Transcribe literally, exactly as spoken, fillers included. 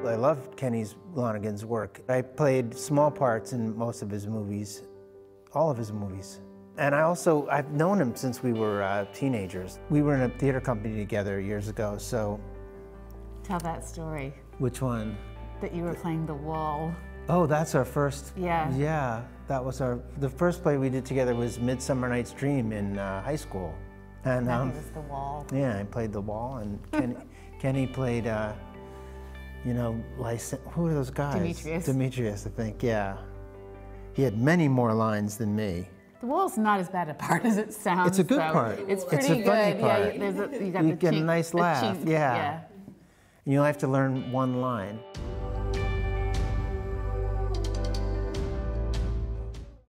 I love Kenneth Lonergan's work. I played small parts in most of his movies, all of his movies. And I also, I've known him since we were uh, teenagers. We were in a theater company together years ago, so. Tell that story. Which one? That you were playing The Wall. Oh, that's our first. Yeah. Yeah, that was our, the first play we did together was Midsummer Night's Dream in uh, high school. And that um, was The Wall. Yeah, I played The Wall, and Kenny, Kenny played, uh, you know, license, who are those guys? Demetrius. Demetrius, I think, yeah. He had many more lines than me. The Wall's not as bad a part as it sounds. It's a good though. part. It's pretty it's a good. funny part. Yeah, there's a, you got you the get chink, a nice laugh. chink. Yeah. yeah. You have to learn one line.